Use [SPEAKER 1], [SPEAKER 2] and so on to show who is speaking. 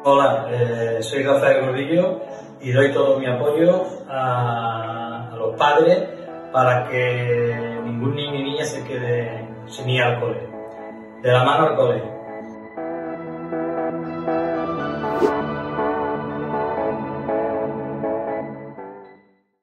[SPEAKER 1] Hola, soy Rafael Gordillo y doy todo mi apoyo a los padres para que ningún niño y niña se quede sin ir al cole. De la mano al cole.